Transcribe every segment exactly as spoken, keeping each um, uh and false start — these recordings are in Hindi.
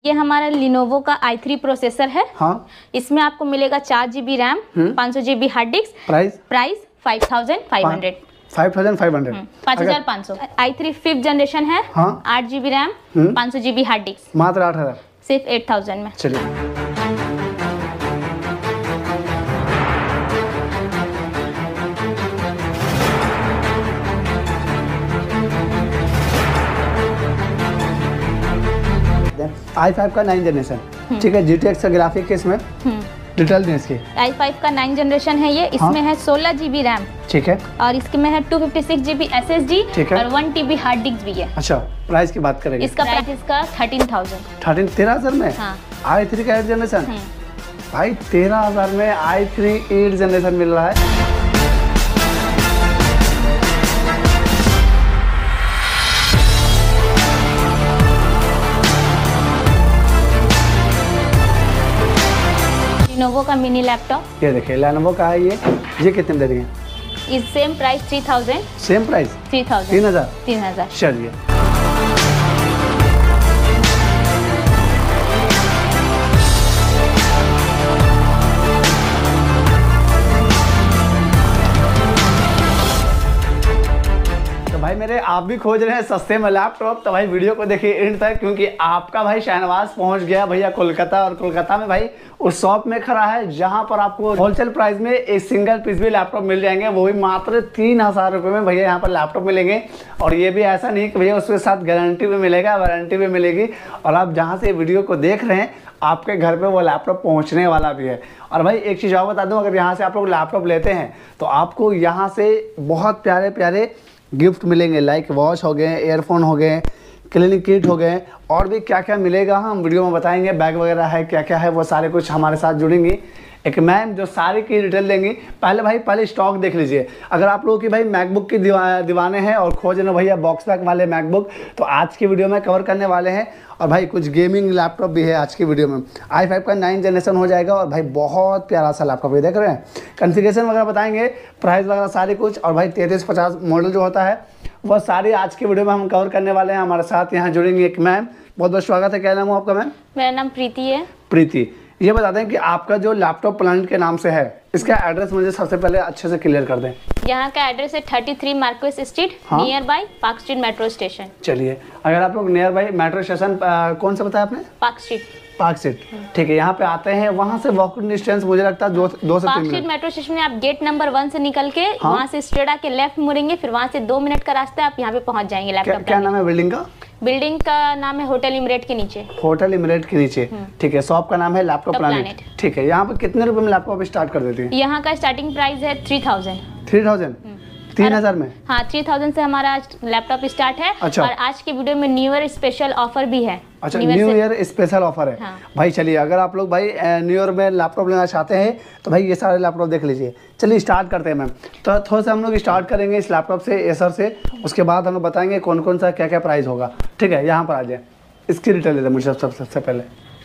ये हमारा लिनोवो का आई थ्री प्रोसेसर है। हाँ। इसमें आपको मिलेगा चार जीबी रैम, पाँच सौ GB hard disk. Price price five thousand five hundred five thousand five hundred पाँच हजार पाँच सौ। आई थ्री फिफ्थ जनरेशन है। हाँ। आठ जीबी रैम, पाँच सौ जीबी हार्ड डिस्क। मात्र आठ हजार सिर्फ एट थाउजेंड में। चलिए आई फाइव का नाइन जनरेशन, ठीक है। जी टी एक्स का ग्राफिक के इसमें डिटेल दें इसकी। आई फाइव का नाइन जनरेशन है ये। इसमें हाँ? है सोलह जीबी रैम, ठीक है। और इसके में है two fifty six GB S S D और वन टीबी हार्ड डिस्क भी है। अच्छा, प्राइस की बात करेंगे। इसका प्राइस इसका थर्टीन थाउजेंड थर्टीन तेरह हजार में। हाँ। आई थ्री का एट जनरेशन भाई तेरह हजार में आई थ्री एट जनरेशन मिल रहा है। लिनोवो का मिनी लैपटॉप, ये देखिए लेनोवो का है ये। ये कितने में दे देंगे? इस same price three thousand. Same price three thousand तीन हजार तीन हजार चलिए भाई मेरे आप भी खोज रहे हैं सस्ते में लैपटॉप, तो भाई वीडियो को देखिए एंड तक, क्योंकि आपका भाई शहनवाज पहुंच गया भैया कोलकाता। और कोलकाता में भाई उस शॉप में खड़ा है जहां पर आपको होलसेल प्राइस में एक सिंगल पीस भी लैपटॉप मिल जाएंगे, वो भी मात्र तीन हजार रुपये में भैया यहाँ पर लैपटॉप मिलेंगे। और ये भी ऐसा नहीं कि भैया उसके साथ गारंटी भी मिलेगा, वारंटी भी मिलेगी। और आप जहाँ से वीडियो को देख रहे हैं आपके घर पे वो लैपटॉप पहुंचने वाला भी है। और भाई एक चीज़ और बता दूं, अगर यहाँ से आप लोग लैपटॉप लेते हैं तो आपको यहाँ से बहुत प्यारे प्यारे गिफ्ट मिलेंगे, लाइक वॉच हो गए, एयरफोन हो गए, क्लिनिक किट हो गए, और भी क्या क्या मिलेगा हम वीडियो में बताएंगे। बैग वगैरह है, क्या क्या है वो सारे कुछ हमारे साथ जुड़ेंगी एक मैम जो सारी की डिटेल देंगी। पहले भाई पहले स्टॉक देख लीजिए। अगर आप लोगों की भाई मैकबुक की दीवा, दीवाने हैं और खोज रहे भैया बॉक्स पैक वाले मैकबुक, तो आज की वीडियो में कवर करने वाले हैं। और भाई कुछ गेमिंग लैपटॉप भी है आज की वीडियो में। आई फाइव का नाइन जनरेशन हो जाएगा और भाई बहुत प्यारा सा लैपटॉप ये देख रहे हैं। कॉन्फ़िगरेशन वगैरह बताएंगे, प्राइस वगैरह सारी कुछ। और भाई तैंतीस पचास मॉडल जो होता है वो सारी आज की वीडियो में हम कवर करने वाले हैं। हमारे साथ यहाँ जुड़ेंगे एक मैम। बहुत बहुत स्वागत है। क्या नाम है आपका मैम? मेरा नाम प्रीति है। प्रीति, ये बता दें कि आपका जो लैपटॉप प्लांट के नाम से है, इसका एड्रेस मुझे सबसे पहले अच्छे से क्लियर कर दें। यहाँ का एड्रेस है thirty three Marquis Street, near by Park Street metro station. चलिए, अगर आप लोग नियर बाय मेट्रो स्टेशन कौन सा बताया आपने? Park street. पार्क स्ट्रीट, ठीक है। यहाँ पे आते हैं, वहाँ से वॉकिंग डिस्टेंस मुझे लगता है दो, दो से तीन मिनट। स्ट्रीट मेट्रो स्टेशन में आप गेट नंबर वन से निकल के हाँ? वहाँ से स्ट्रेट आके लेफ्ट मुड़ेंगे, फिर वहाँ से दो मिनट का रास्ता है, आप यहाँ पे पहुँच जाएंगे लैपटॉप। क्या, क्या नाम है बिल्डिंग का? बिल्डिंग का नाम है होटल इमरेट के नीचे। होटल इमरेट के नीचे, ठीक है। शॉप का नाम है लैपटॉप प्लानेट, ठीक है। यहाँ पे कितने रुपए में लैपटॉप स्टार्ट कर देते हैं? यहाँ का स्टार्टिंग प्राइस है थ्री थाउजेंड थ्री थाउजेंड तीन हजार में। हाँ, थ्री थाउजेंड से हमारा लैपटॉप स्टार्ट है। अच्छा। और आज की वीडियो में न्यू ईयर स्पेशल ऑफर भी है। अच्छा, न्यू ईयर स्पेशल ऑफर है। हाँ। भाई चलिए, अगर आप लोग भाई न्यू ईयर में लैपटॉप लेना चाहते हैं तो भाई ये सारे लैपटॉप देख लीजिए। चलिए स्टार्ट करते हैं मैम। तो थोड़ा सा हम लोग स्टार्ट करेंगे इस लैपटॉप से, एसर से। उसके बाद हम लोग बताएंगे कौन कौन सा क्या क्या प्राइस होगा, ठीक है। यहाँ पर आ जाए, इसकी डिटेल देते मुझे सबसे सबसे पहले।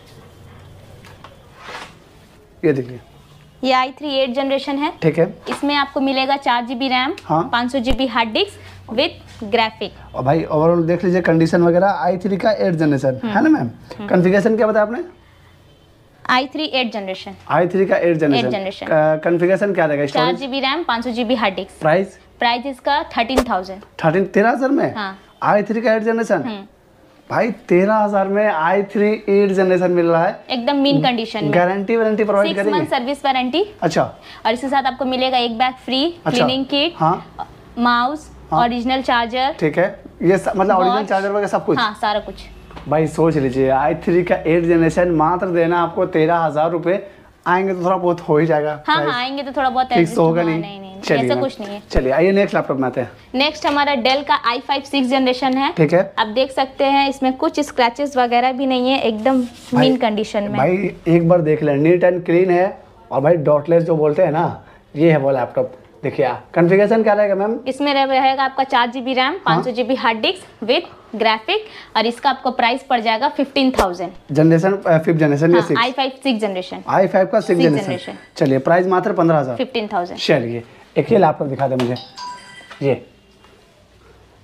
ये देखिए, ये आई थ्री एट जनरेशन है, ठीक है। इसमें आपको मिलेगा चार जीबी रैम, हाँ? पाँच सौ GB hard disk with graphic. और भाई ओवरऑल देख लीजिए कंडीशन वगैरह। आई थ्री का एट जनरेशन है ना मैम? कॉन्फ़िगरेशन क्या बताया आपने? I three eight generation. I three का एट जनरेशन। कॉन्फ़िगरेशन क्या रहेगा? चार जीबी रैम, पाँच सौ GB hard disk. Price? Price इसका थर्टीन थाउजेंड थर्टीन तेरह हजार में। हाँ। आई थ्री का एट जनरेशन भाई तेरह हजार में आई थ्री एट जनरेशन मिल रहा है, एकदम मीन कंडीशन में। गारंटी वारंटी प्रोवाइड करेंगे? Six month service warranty. अच्छा। और इसके साथ आपको मिलेगा एक बैग फ्री, अच्छा। क्लीनिंग किट, हाँ? माउस, ओरिजिनल चार्जर, ठीक है। ये स, मतलब ओरिजिनल चार्जर वगैरह सब कुछ? हाँ, सारा कुछ। भाई सोच लीजिए, आई थ्री का एट जनरेशन मात्र देना आपको तेरह हजार रुपए। आएंगे तो थोड़ा बहुत हो ही जाएगा। हाँ हाँ, आएंगे तो थोड़ा बहुत फिक्स होगा नहीं। नहीं नहीं, ऐसा कुछ नहीं है। चलिए आइए नेक्स्ट लैपटॉप में आते हैं। नेक्स्ट हमारा डेल का आई फाइव सिक्स जनरेशन है, ठीक है। आप देख सकते हैं इसमें कुछ स्क्रैचेस वगैरह भी नहीं है, एकदम मीन कंडीशन में। भाई एक बार देख लें, नीट एंड क्लीन है। और भाई डॉटलेस जो बोलते हैं ना, ये है वो लैपटॉप। देखिए कॉन्फ़िगरेशन क्या रहेगा मैम? इसमें रहेगा आपका चार जीबी रैम, पाँच सौ GB hard disk with graphic, और इसका आपको प्राइस पड़ जाएगा fifteen thousand. Generation fifth generation या six? I five six generation. I five का सिक्स जनरेशन। चलिए प्राइस मात्र पंद्रह हजार फिफ्टीन थाउजेंड। चलिए एक ही लैपटॉप दिखा दे मुझे। ये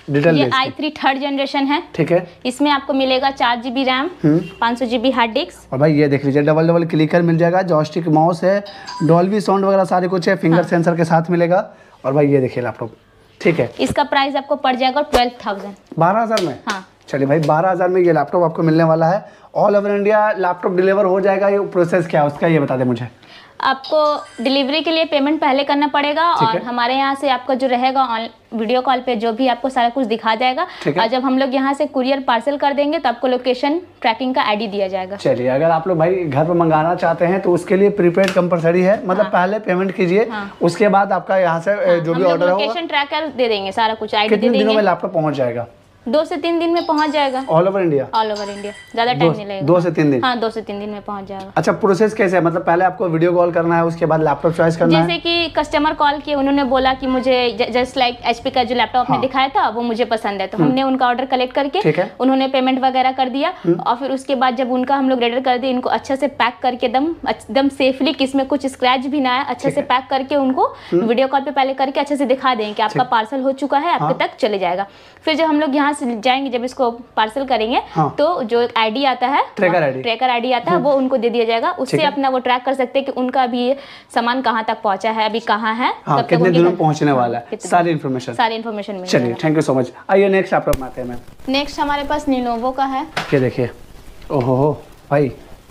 डिटेल ये आई थ्री थर्ड जनरेशन है। ठीक है, इसमें आपको मिलेगा चार जीबी रैम, पाँच सौ जीबी हार्ड डिस्क। और भाई ये देख लीजिए डबल डबल क्लिकर मिल जाएगा, जॉयस्टिक माउस है, डॉल्बी साउंड वगैरह सारे कुछ है, फिंगर सेंसर के साथ मिलेगा। और भाई ये देखिए लैपटॉप, ठीक है, इसका प्राइस आपको पड़ जाएगा ट्वेल्व थाउजेंड, बारह हजार में। हाँ चलिए भाई बारह हजार में ये लैपटॉप आपको मिलने वाला है। All over India laptop deliver हो जाएगा, ये प्रोसेस क्या है उसका ये बता दें मुझे। आपको डिलीवरी के लिए पेमेंट पहले करना पड़ेगा और हमारे यहाँ से आपका जो रहेगा वीडियो कॉल पे जो भी आपको सारा कुछ दिखा जाएगा। और जब हम लोग यहाँ से कुरियर पार्सल कर देंगे तो आपको लोकेशन ट्रैकिंग का आईडी दिया जाएगा। चलिए अगर आप लोग भाई घर पर मंगाना चाहते हैं तो उसके लिए प्रीपेड कंपलसरी है, मतलब हाँ। पहले पेमेंट कीजिए, हाँ। उसके बाद आपका यहाँ से हाँ। जो भी ऑर्डर होगा लोकेशन ट्रैकर दे देंगे, सारा कुछ आईडी दे देंगे। देंगे। कितने दिनों में लैपटॉप पहुँच जाएगा? दो से तीन दिन में पहुंच जाएगा। All over India? All over India, ज्यादा टाइम नहीं लगेगा। दो से तीन दिन? हाँ, दो से तीन दिन में पहुंच जाएगा। अच्छा प्रोसेस कैसे है, मतलब पहले आपको वीडियो कॉल करना है, उसके बाद लैपटॉप चॉइस करना है? जैसे कि कस्टमर कॉल किए, उन्होंने बोला कि मुझे जस्ट लाइक एचपी का जो लैपटॉप हाँ। ने दिखाया था वो मुझे पसंद है, तो हमने उनका ऑर्डर कलेक्ट करके उन्होंने पेमेंट वगैरह कर दिया और फिर उसके बाद जब उनका हम लोग रेडर कर दिए, इनको अच्छे से पैक करके एकदम एकदम सेफली, किसमें कुछ स्क्रैच भी ना आए, अच्छे से पैक करके उनको वीडियो कॉल पे पहले करके अच्छे से दिखा देंगे कि आपका पार्सल हो चुका है, आपके तक चले जाएगा। फिर जब हम लोग यहाँ से जाएंगे, जब इसको पार्सल करेंगे हाँ। तो जो एक आईडी आता है, ट्रैकर आईडी ट्रैकर आईडी आता है, वो उनको दे दिया जाएगा। उससे अपना वो ट्रैक कर सकते हैं कि उनका भी सामान कहाँ तक पहुँचा है, अभी कहाँ है, हाँ, कितने दिनों में पहुँचने वाला है, सारी इन्फॉर्मेशन सारी इन्फॉर्मेशन मिल जाएगी। चलिए थैंक यू सो मच। आइए नेक्स्ट लैपटॉप में आते हैं मैम। नेक्स्ट हमारे पास लिनोवो का है, ये देखिए, ओहो हो भाई,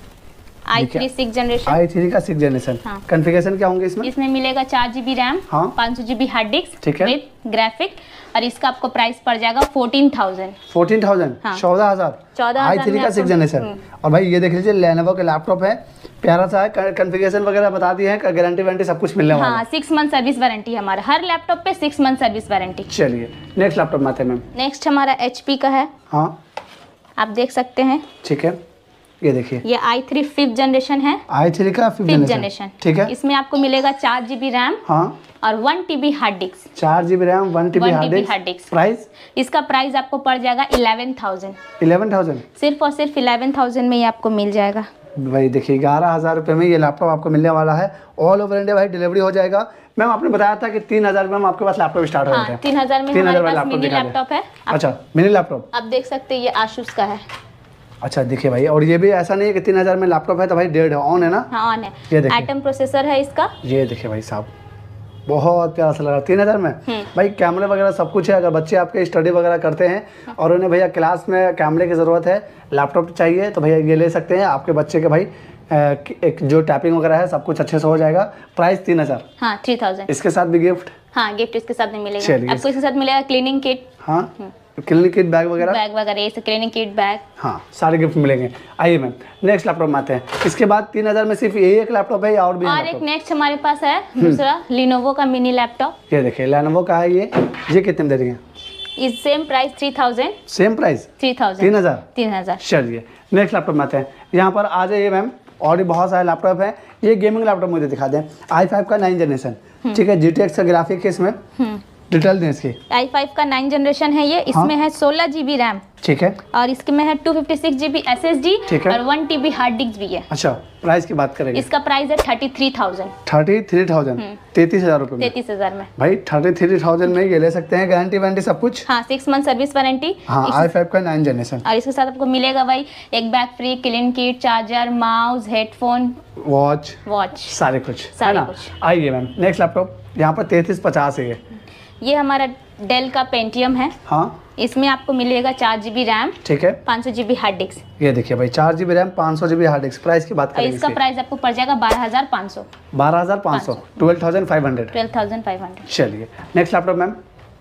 I three six generation I three का सिक्स जनरेशन। कॉन्फ़िगरेशन क्या होंगे इसमें? इसमें मिलेगा चार जीबी रैम, पाँच सौ GB hard disk with graphic, और इसका आपको प्राइस पड़ जाएगा फोर्टीन थाउजेंड। फोर्टीन थाउजेंड, चौदह हजार। चौदह आई थ्री का सिक्स जनरेशन। और भाई ये देख लीजिए लेनोवो का लैपटॉप है, प्यारा सा है, कॉन्फ़िगरेशन वगैरह बता दी है, गारंटी वारंटी सब कुछ मिलने वाला है। हाँ, सिक्स मंथ सर्विस वारंटी है हमारा, हर लैपटॉप पे सिक्स मंथ सर्विस वारंटी। चलिए नेक्स्ट लैपटॉप में आते हैं मैम। नेक्स्ट हमारा एचपी का है, हाँ आप देख सकते हैं, ठीक है, ये देखिए ये आई थ्री फिफ्थ जनरेशन है, आई थ्री का फिफ्थ जनरेशन, ठीक है। इसमें आपको मिलेगा चार जीबी रैम हाँ और वन टीबी हार्ड डिस्क। चार GB RAM, one TB hard disk. Price? इसका प्राइस आपको पड़ जाएगा इलेवन थाउजेंड। इलेवन थाउजेंड, सिर्फ और सिर्फ इलेवन थाउजेंड में ये आपको मिल जाएगा। भाई देखिए ग्यारह हजार रुपये में ये लैपटॉप आपको मिलने वाला है। ऑल ओवर इंडिया भाई डिलीवरी हो जाएगा। मैम आपने बताया था कि तीन हजार में आपके पास लैपटॉप स्टार्ट हो जाते हैं। तीन हजार में हमारे पास मिनी लैपटॉप है। अच्छा मिनी लैपटॉप आप देख सकते हैं, ये आसूस का है। अच्छा देखिए भाई, और ये भी ऐसा नहीं है कि तीन हजार में लैपटॉप है तो भाई डेढ़ है, ऑन है ना? हाँ ऑन है। ये देखिए एटम प्रोसेसर है इसका। ये देखिए भाई साहब, बहुत प्यारा सा लगा तीन हजार में। भाई कैमरे वगैरह सब कुछ है, अगर बच्चे आपके स्टडी वगैरह करते हैं और उन्हें भैया क्लास में कैमरे की ज़रूरत है, लैपटॉप चाहिए, तो भैया ये ले सकते हैं। आपके बच्चे के भाई एक जो टैपिंग वगैरह है सब कुछ अच्छे से हो जाएगा। प्राइस तीन हजार हाँ थ्री थाउजेंड। इसके साथ भी गिफ्ट? हाँ गिफ्ट इसके साथ नहीं मिलेगा, आपको इसके साथ मिलेगा क्लीनिंग किट। हाँ क्लिनिक किट, बैग वगैरह बैग वगैरह ये क्लिनिक किट, बैग, हाँ सारे गिफ्ट मिलेंगे। आइए मैम नेक्स्ट लैपटॉप में आते हैं। इसके बाद तीन हजार में सिर्फ यही एक लैपटॉप है या और भी? और एक नेक्स्ट हमारे पास है दूसरा लिनोवो का मिनी लैपटॉप। ये देखिए लेनोवो का है ये। ये कितने में दे देंगे? इस same price three thousand. Same price three thousand तीन हजार तीन हजार चलिए नेक्स्ट लैपटॉप में आते हैं। यहाँ पर आ जाइए मैम, और भी बहुत सारे लैपटॉप हैं। ये गेमिंग लैपटॉप मुझे दिखा दें। आई फाइव का नाइन जनरेशन, ठीक है, जी टी एक्स का ग्राफिक है इसमें, डिटेल दें इसकी। आई फाइव का नाइन जनरेशन है ये, इसमें हाँ? है सोलह जीबी रैम, ठीक है, और इसके में है two fifty six GB S S D और वन टीबी हार्ड डिस्क भी है। अच्छा प्राइस की बात करेंगे। इसका प्राइस है thirty three thousand. Thirty three thousand तैतीस हजार रुपए में। तैतीस हजार में भाई थर्टी थ्री थाउजेंड में ये ले सकते हैं, गारंटी वारंटी सब कुछ। हाँ सिक्स मंथ सर्विस वारंटी। हाँ आई फाइव का नाइन जनरेशन। और इसके साथ आपको मिलेगा भाई एक bag free, clean kit, charger, mouse, headphone, watch watch सारे कुछ सारे है ना? आइए मैम नेक्स्ट लैपटॉप। यहाँ पर तैतीस पचास है ये। ये हमारा डेल का पेंटियम है। हाँ इसमें आपको मिलेगा चार जीबी रैम, ठीक है, पाँच सौ जीबी हार्ड डिस्क। ये देखिए भाई चार जीबी रैम, पाँच सौ जीबी हार्ड डिस्क। प्राइस की बात करेंगे। इसका प्राइस आपको पड़ जाएगा बारह हजार पाँच सौ। बारह हजार पाँच सौ, twelve thousand five hundred. Twelve thousand five hundred. चलिए नेक्स्ट लैपटॉप मैम।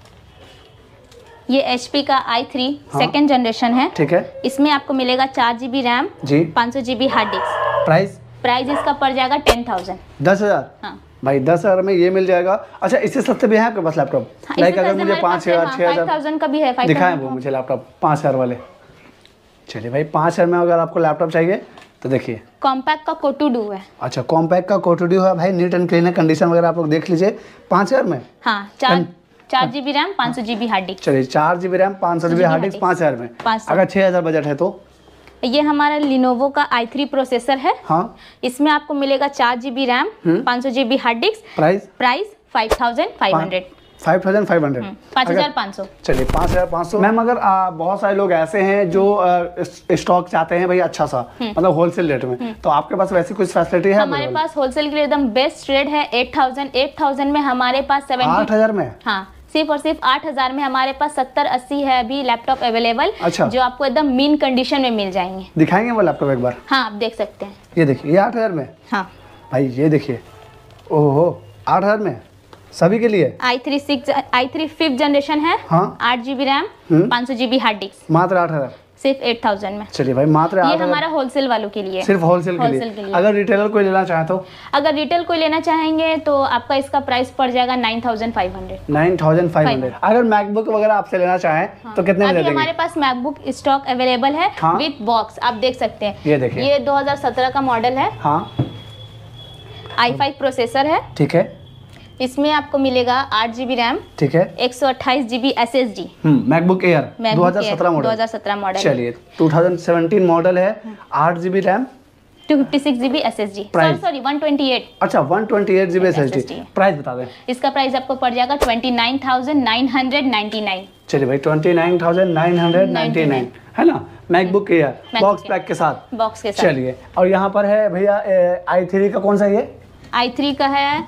ये एचपी का आई थ्री सेकेंड जनरेशन है, ठीक है। इसमें आपको मिलेगा चार जीबी रैम जी, पाँच सौ GB hard disk. Price? Price इसका पड़ जाएगा टेन थाउजेंड। दस हजार हाँ भाई दस हजार में ये मिल जाएगा। अच्छा इससे सस्ते भी है आपके पास लैपटॉप? हाँ, लाइक अगर मुझे पाँच हजार छः हजार थाउजेंड का भी है, दिखाएं वो मुझे लैपटॉप पाँच हजार वाले। चलिए भाई पाँच हजार में अगर आपको लैपटॉप चाहिए तो देखिए कॉम्पैक्ट का कोटू डू है। अच्छा कॉम्पैक्ट का कोटू डू है भाई, नीट एंड क्लीन है, कंडीशन वगैरह आप लोग देख लीजिए। पाँच हजार में हाँ चार चार जीबी रैम, पाँच सौ जीबी हार्ड डिस्क। चलिए चार जीबी रैम, पाँच सौ जीबी हार्ड डिस्क पाँच हजार में। अगर छः हजार बजट है तो ये हमारा लिनोवो का आई थ्री प्रोसेसर है। हाँ इसमें आपको मिलेगा चार जीबी रैम, पाँच सौ GB hard disk. Price? Price five thousand five hundred. Five thousand five hundred, पाँच हजार पाँच सौ। चलिए पाँच हजार पाँच सौ। मैम अगर आ, बहुत सारे लोग ऐसे हैं जो स्टॉक चाहते हैं भाई अच्छा सा, मतलब होलसेल रेट में, तो आपके पास वैसी कुछ फैसिलिटी है? हमारे पास होलसेल के लिए एकदम बेस्ट रेट है। एट थाउजेंड एट थाउजेंड में हमारे पास सेवन आठ हजार में, हाँ सिर्फ और सिर्फ आठ हजार में हमारे पास सत्तर अस्सी है अभी लैपटॉप अवेलेबल। अच्छा। जो आपको एकदम मीन कंडीशन में मिल जाएंगे। दिखाएंगे वो लैपटॉप एक बार? हाँ आप देख सकते हैं। ये देखिए, ये आठ हजार में। हाँ भाई ये देखिए, ओहो आठ हजार में सभी के लिए। I three six I three fifth generation है। हाँ। आठ जीबी रैम, पाँच सौ जीबी हार्ड डिस्क, मात्र आठ हजार, सिर्फ एट थाउजेंड में। चलिए भाई मात्र ये हमारा होलसेल वालों के लिए, सिर्फ होलसेल के, के लिए। अगर रिटेलर कोई लेना चाहे तो? अगर रिटेल कोई लेना चाहेंगे तो आपका इसका प्राइस पड़ जाएगा nine thousand five hundred. Nine thousand five hundred. अगर मैकबुक वगैरह आपसे लेना चाहें हाँ। तो कितने में दे देंगे? हमारे पास मैकबुक स्टॉक अवेलेबल है हाँ। विद बॉक्स, आप देख सकते हैं। ये देखिए, ये दो हज़ार सत्रह का मॉडल है। हाँ। आई फाइव प्रोसेसर है। ठीक है। इसमें आपको मिलेगा आठ जीबी रैम, ठीक है, एक सौ अट्ठाईस GB S S D. MacBook Air दो हज़ार सत्रह मॉडल। दो हज़ार सत्रह मॉडल। चलिए दो हज़ार सत्रह मॉडल है, आठ GB RAM, two fifty six GB S S D, sorry sorry one twenty eight. अच्छा one twenty eight GB S S D. Price बता दें। इसका प्राइस आपको पड़ जाएगा twenty nine thousand nine hundred ninety nine. चलिए भाई twenty nine thousand nine hundred ninety nine है ना, मैकबुक एयर बॉक्स पैक के साथ। बॉक्स के साथ। चलिए, और यहाँ पर है भैया आई थ्री का कौन सा? ये आई थ्री का है,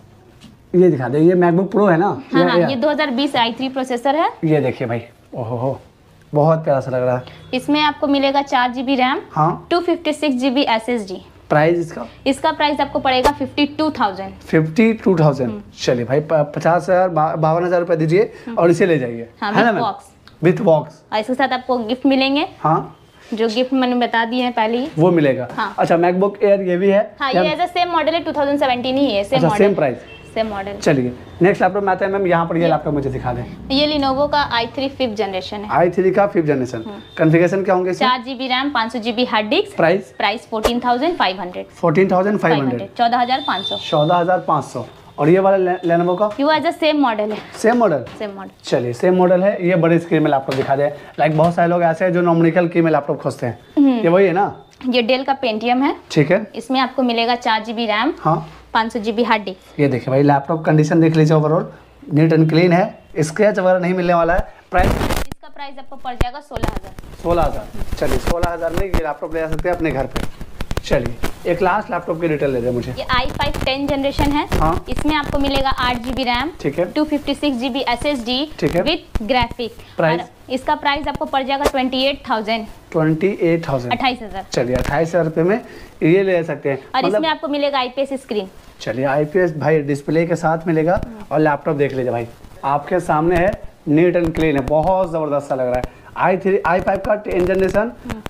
ये दिखा दे। ये मैकबुक प्रो है ना? हाँ हाँ, ये दो हज़ार बीस आई थ्री प्रोसेसर है। ये देखिए भाई, ओहो हो, बहुत प्यारा सा लग रहा है। इसमें आपको मिलेगा चार जीबी रैम, हाँ, two fifty six GB S S D. Price इसका? इसका प्राइस आपको पड़ेगा fifty two thousand. Fifty two thousand. चलिए भाई पचास हजार बावन हजार रुपए दीजिए और इसे ले जाइए, है ना बॉक्स, विथ बॉक्स। और इसके साथ आपको गिफ्ट मिलेंगे। हाँ, जो गिफ्ट मैंने बता दिए हैं पहले ही, वो मिलेगा। हाँ। अच्छा, मैकबुक एयर ये भी है? हाँ, ये एज अ सेम मॉडल है, टू थाउजेंड सेवेंटीन ही है, same model, same price, same model. चलिए नेक्स्ट लैपटॉप में आते हैं मैम। यहाँ पर ये लैपटॉप मुझे दिखा दें। ये लिनोवो का आई थ्री फिफ्थ जनरेशन है। आई थ्री का फिफ्थ जनरेशन। कॉन्फ़िगरेशन क्या होंगे? चार जीबी रैम, पाँच सौ GB hard disk. Price? Price fourteen thousand five hundred. Fourteen thousand five hundred, चौदह हजार पाँच सौ। चौदह हजार पाँच सौ। और ये वाला लेनोवो का? ये एज अ सेम मॉडल है। Same model? Same model. चलिए सेम मॉडल है। ये बड़े स्क्रीन में लैपटॉप दिखा दे। लाइक बहुत सारे लोग ऐसे हैं जो नॉमिकल की में लैपटॉप खोजते हैं, ये वही है ना? ये डेल का पेंटियम है। ठीक है। इसमें आपको मिलेगा चार जीबी रैम, हाँ, पाँच सौ जीबी हार्ड डिस्क। ये देखिए भाई, लैपटॉप कंडीशन देख लीजिए, ओवरऑल नीट एंड क्लीन है, स्क्रैच वगैरह नहीं मिलने वाला है। प्राइस? इसका प्राइस आपको पड़ जाएगा सोलह हजार। सोलह हजार। चलिए सोलह हजार में ये लैपटॉप ले जा सकते हैं अपने घर पे। चलिए एक लास्ट लैपटॉप की डिटेल ले दे मुझे। ये आई फाइव टेन जनरेशन है। हाँ। इसमें आपको मिलेगा आठ जीबी रैम, ठीक है, two fifty six GB S S D, ठीक है, विथ ग्राफिक। प्राइस? इसका प्राइस आपको पड़ जाएगा twenty eight thousand. Twenty eight thousand, अट्ठाईस हजार। चलिए अट्ठाईस हजार रुपये में ये ले सकते हैं। और मतलब... इसमें आपको मिलेगा आईपीएस स्क्रीन। चलिए आईपीएस भाई डिस्प्ले के साथ मिलेगा। और लैपटॉप देख लीजिए भाई, आपके सामने है, नीट एंड क्लीन है, बहुत जबरदस्त सा लग रहा है। आई थ्री आई फाइव का टेन जनरेशन,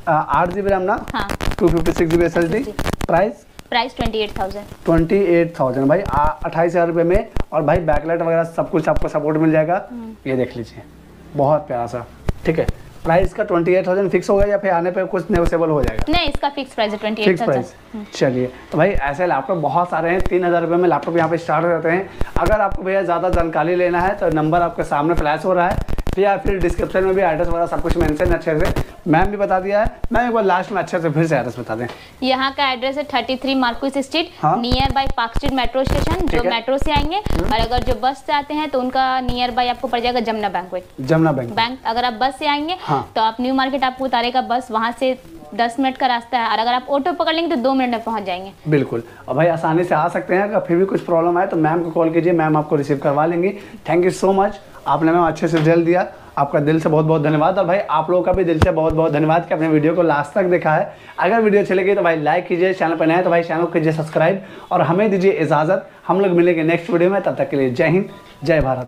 आठ जीबी रैम ना, हाँ, two fifty six GB S S D. Price? Price twenty eight thousand. Twenty eight thousand भाई, अट्ठाईस हजार रुपये में। और भाई बैकलाइट वगैरह सब कुछ आपको सपोर्ट मिल जाएगा। ये देख लीजिए, बहुत प्यारा सा। ठीक है, प्राइस का ट्वेंटी एट थाउजेंड फिक्स होगा या फिर आने पे कुछ नेगोशिएबल हो जाएगा? नहीं, इसका फिक्स प्राइस है ट्वेंटी एट थाउजेंड। चलिए, तो भाई ऐसे लैपटॉप बहुत सारे हैं, तीन हज़ार रुपये में लैपटॉप यहाँ पे स्टार्ट हो जाते हैं। अगर आपको भैया ज़्यादा जानकारी लेना है तो नंबर आपके सामने फ्लैश हो रहा है, या फिर डिस्क्रिप्शन में भी एड्रेस वगैरह सब कुछ मेंशन अच्छे से मैम भी बता दिया है। मैम एक बार लास्ट में अच्छे से फिर से एड्रेस बता दें। यहाँ का एड्रेस है थर्टी थ्री मार्कुस स्ट्रीट, हाँ? Near by Park Street metro station, जो मेट्रो से आएंगे। और अगर जो बस से आते हैं तो उनका नियर बाय आपको पड़ जाएगा Jamuna banquet. Jamuna bank bank अगर आप बस से आएंगे, हाँ, तो आप न्यू मार्केट आपको उतारेगा बस, वहाँ से दस मिनट का रास्ता है। और अगर आप ऑटो पकड़ लेंगे तो दो मिनट में पहुंच जाएंगे। बिल्कुल, और भाई आसानी से आ सकते हैं। अगर फिर भी कुछ प्रॉब्लम आए तो मैम को कॉल कीजिए, मैम आपको रिसीव करवा लेंगी। थैंक यू सो मच, आपने मैम अच्छे से रिजल्ट दिया, आपका दिल से बहुत बहुत धन्यवाद। और भाई आप लोगों का भी दिल से बहुत बहुत धन्यवाद कि अपने वीडियो को लास्ट तक देखा है। अगर वीडियो अच्छी लगी तो भाई लाइक कीजिए, चैनल पर नए हैं तो भाई चैनल को कीजिए सब्सक्राइब, और हमें दीजिए इजाज़त। हम लोग मिलेंगे नेक्स्ट वीडियो में, तब तक के लिए जय हिंद, जय भारत।